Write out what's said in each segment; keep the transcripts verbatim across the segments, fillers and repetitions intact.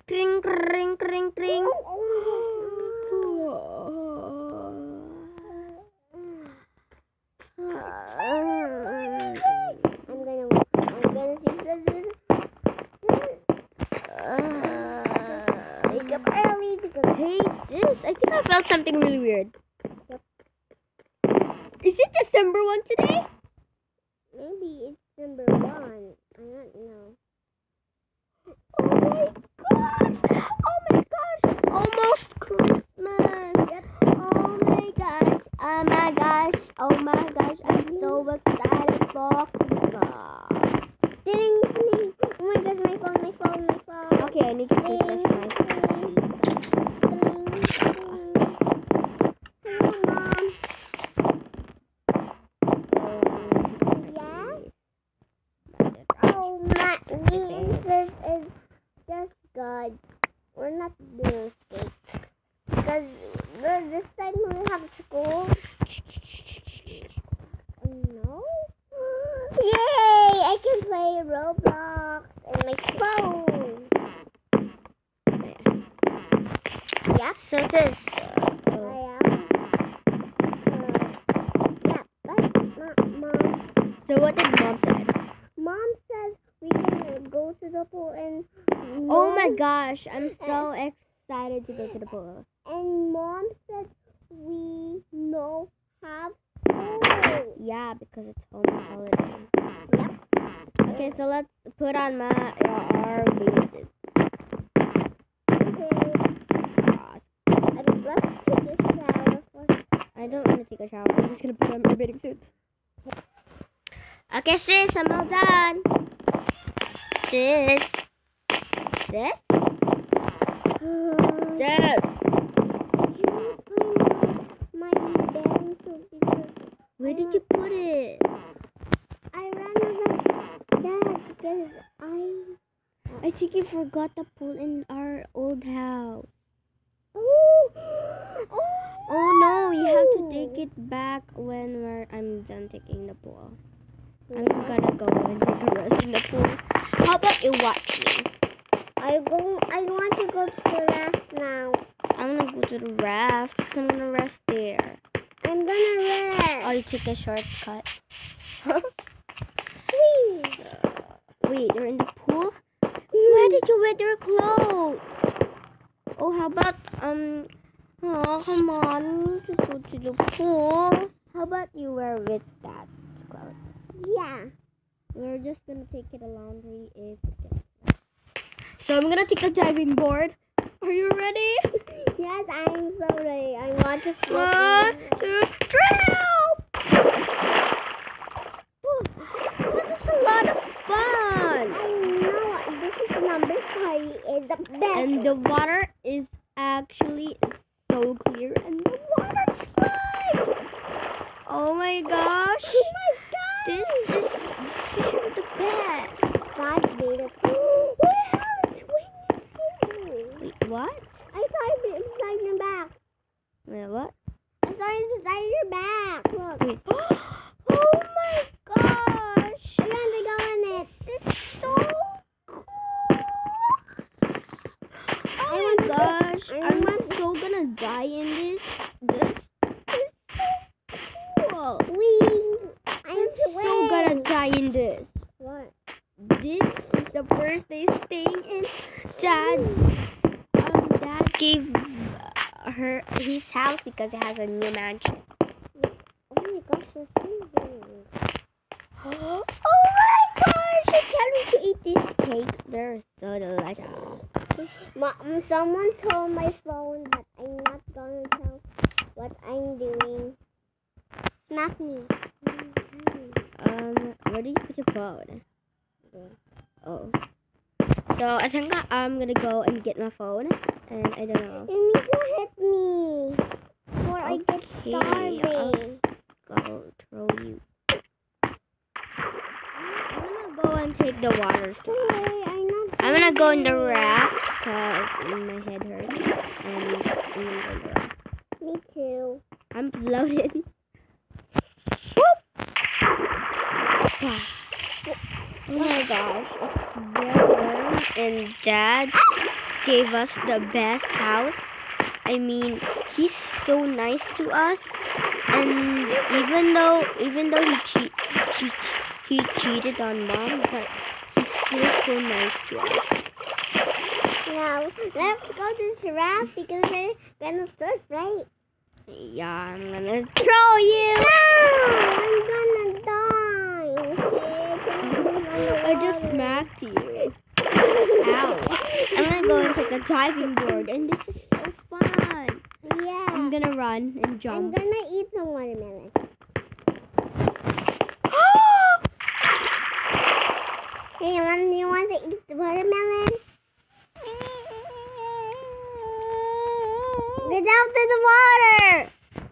Kring, kring, kring, kring. I'm gonna, I'm gonna see this. Wake up early because Hey, sis, I think I felt something really weird. Yep. Is it December first today? maybe it's number one. I don't know. Oh my gosh! Oh my gosh! It's almost Christmas! Yep. Oh my gosh! Oh my gosh! Oh my gosh! I'm so excited for Christmas! Ding, ding. Oh my gosh, my phone, my phone, my phone. Okay, I need to refresh my phone. Hello, Mom. Yeah? Oh, my this is just good. We're not doing steak. Because this time we have school. Oh, no? Yay! I can play Roblox in my phone. Yeah, So this. I am. Uh, yeah, that's not Mom. So what did Mom say? Mom says we can go to the pool and. Oh my Mom- gosh! I'm so excited to go to the pool. And Mom said we no have school. Yeah, because it's home holiday. Yep. Okay, so let's put on my uh, our bathing suit. Okay. Uh, And let's take a shower first. I don't want to take a shower. I'm just gonna put on my bathing suit. Okay, sis, I'm all done. Sis, sis, sis. My bathing suit because Where did you put it? I ran out of that because I. I think you forgot the pool in our old house. Oh, oh, Oh no, you have to take it back when we're, I'm done taking the pool. I'm gonna go and take a rest in the pool. How about you watch me? I go. I want to go to the raft now. I'm gonna go to the raft. I'm gonna rest there. I'm gonna rest. Oh, you took a shortcut. Please. Wait, you're in the pool? Why did you wear your clothes? Oh, how about, um, oh, come on. We need to go to the pool. How about you wear with that clothes? Yeah. We're just gonna take it a laundry if it gets wet. So I'm gonna take a diving board. Are you ready? Yes, I'm so ready. I want to swim. One, two, three! That is a lot of fun. I know. This is number three. Is the best. And the water is actually so clear, and the water slide. Oh my gosh! Oh my god! This is very the best. God made it. We have a swimming pool. Wait, what? I saw it beside your back. Wait, what? I saw it beside your back. Look. Wait. Oh my gosh! I want to go in it. It's so cool. Oh my gosh! I I'm want- so gonna die in this. This is so cool. We. I'm So gonna die in this. What? This is the first day staying in Dad. Um, Dad gave uh, her his house because it has a new mansion. Oh my gosh, you're freezing. Oh my gosh! I can't wait to eat this cake. They're so delicious. Mom, someone told my phone that I'm not gonna tell what I'm doing. Smack me. Um, where do you put your phone? Oh. So I think I- I'm gonna go and get my phone, and I don't know. You need to hit me, or I get Okay, I'll starving. go throw you. I'm gonna go and take the water slide. Hey, I'm not. I'm gonna go in the raft because my head hurts, and I'm gonna go in the raft. Me too. I'm floating. Oh my gosh, it's very warm, and Dad gave us the best house. I mean, he's so nice to us, and even though even though he cheat, cheat he cheated on mom, but he's still so nice to us. Now let's go to the giraffe because we're gonna surf, right? Yeah, I'm gonna throw you. No, I'm gonna die. Okay, I just smacked you. Ow. I'm gonna go and take a diving board, and this is so fun. Yeah. I'm gonna run and I'm jump. gonna eat some watermelon. Hey, Mom, do you want to eat the watermelon? Get out of the water!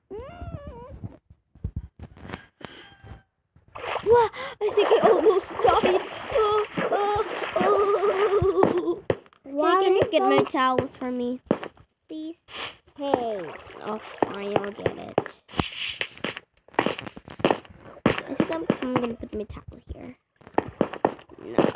Wow, I think I almost died. Oh, oh, oh. Hey, can you get my towels for me, please? Hey. Oh, fine, I'll get it. I think I'm, I'm gonna put my towel here. No.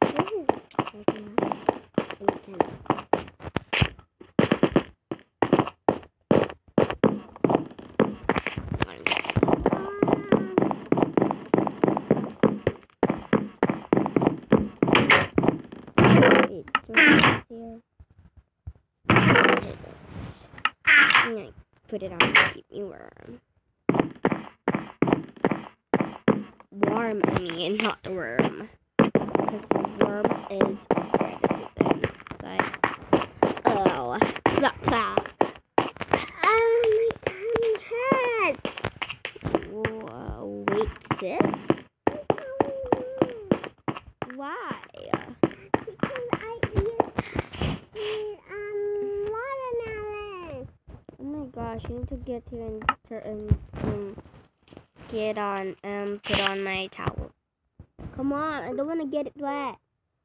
It's right here. I'm gonna put it on to keep me warm. Warm, I mean, not worm. Because the worm is dead inside. Oh, plop, plop. Oh, my tummy hurts. Whoa, wait, sis? Why? Because I eat, eat um, watermelon. Oh my gosh, you need to get here and, tur- and um, get on, um, put on my towel. Come on, I don't want to get it wet.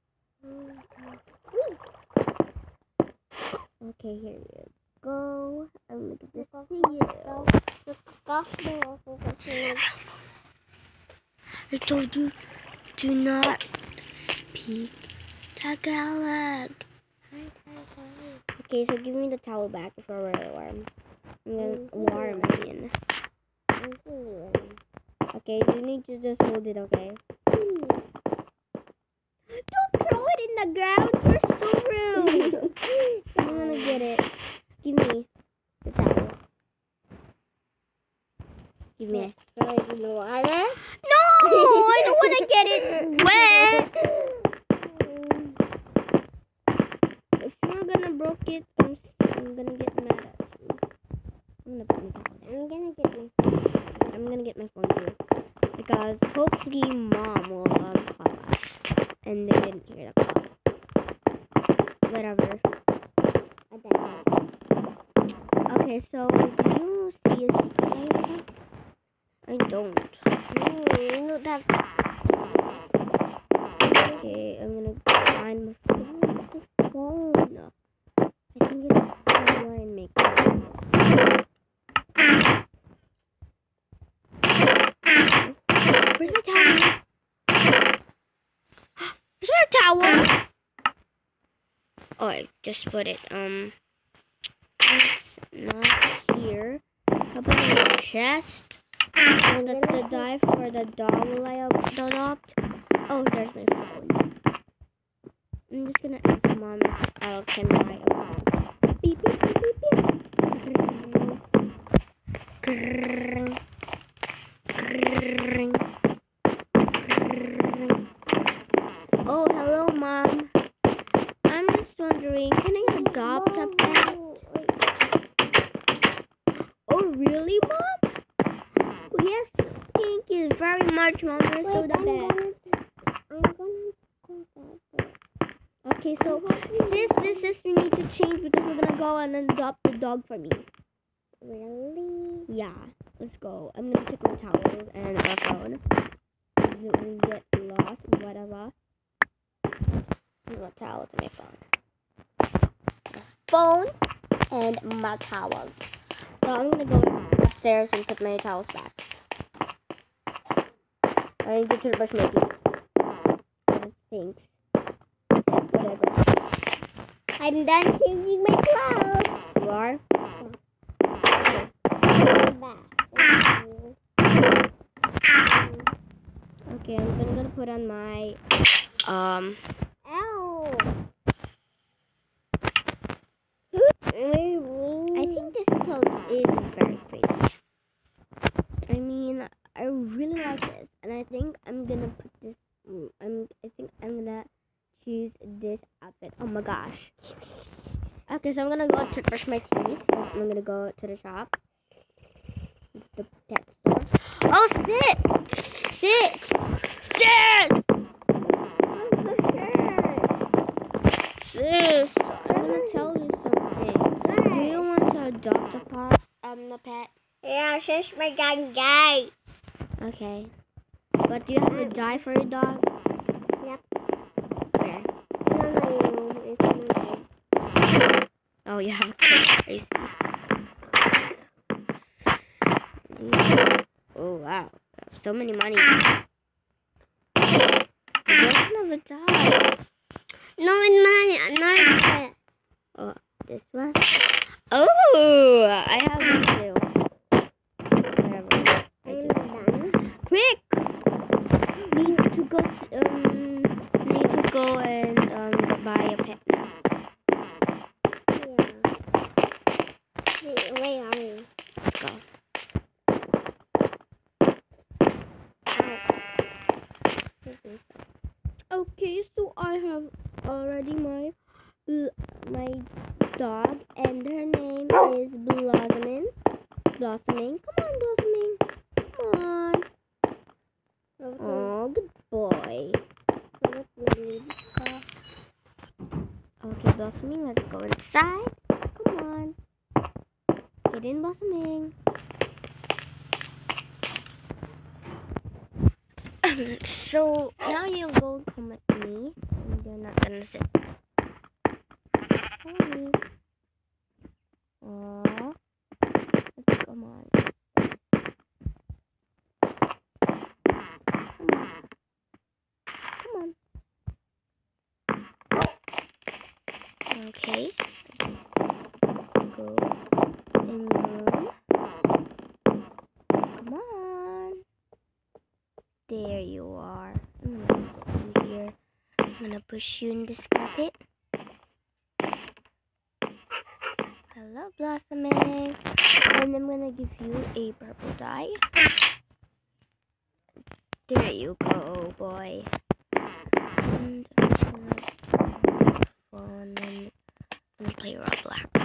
Okay, here you go. I'm gonna give this to you. I told you, do not speak Tagalog. Okay, so give me the towel back before we're warm. I'm gonna warm, I mean. Okay, you need to just hold it, okay? Don't throw it in the ground. You're so rude. I'm gonna get it. Give me the towel. Give me it. Throw it in the water? No, I don't want to get it wet. If you're gonna broke it, I'm, I'm gonna get mad at you. I'm gonna put my towel down. I'm gonna get my I'm gonna get my phone too. Because hopefully mom will um, call us. And they didn't hear the call. Whatever. Okay, so do you see a secret? I don't. No, that's... Okay, I'm gonna find my phone. The phone. I think it's somewhere in my car. Where's my towel? Where's my towel? Oh, I just put it. Um, it's not here. How about in the chest? Oh, that's the dive for the dog I adopt. Oh, there's my phone. I'm just gonna ask mom if I can buy a phone. Beep, beep, beep, beep, beep. Grrrring. Grrrring. Grrrring. Oh, hello, mom. I'm just wondering, can I adopt a pet? Oh, really, mom? Oh, yes, thank you very much, mom. You're so the best. I'm gonna go back. Okay, so this, this, this, we need to change because we're gonna go and adopt the dog for me. Really? Yeah, let's go. I'm gonna take my towels and our phone. We get lost, whatever. My towels and my phone. My phone and my towels. So I'm gonna go upstairs and put my towels back. I need to toothbrush my teeth. Thanks. Whatever. I'm done changing my clothes. You are? Okay, I'm gonna, gonna put on my um Ow. I think this clothes is very pretty. I mean, I really like this, and I think I'm gonna put this. I'm. I think I'm gonna choose this outfit. Oh my gosh. Okay, so I'm gonna go to brush my teeth. I'm gonna go to the shop, the pet store. Oh, sis, sis, sis, sis. I'm gonna tell you something. Do you want to adopt a pet? Um, a pet? Yeah, she's my dad guy. Okay. But do you have a dye for your dog? Yep. Where? No, no, it's my dad. Oh, you have a kid. Oh, wow. So many money. You don't have a dye. No, it's mine. Not that. Oh, this one? Oh, I have one too. Whatever. I I'm just... done. Quick! Need to go to, um, need to go and um buy a pet now. Yeah. Wait, where are you? Let's go. Okay, so I have already my my dog, and her name is Blossoming. Blossoming, come on, Blossoming, come on. Oh, good boy. Okay, Blossoming, let's go inside. Come on, get in, Blossoming. So now you'll go come with me, and you're not gonna sit. Sorry. Aww. Let's come on. Come on. Come on. Okay. Go in the room. Come on. There you are. I'm gonna sit in here. I'm gonna push you in this carpet. Hello, Blossoming. And I'm gonna give you a purple dye. There you go, boy. And I'm gonna phone and, and play Roblox.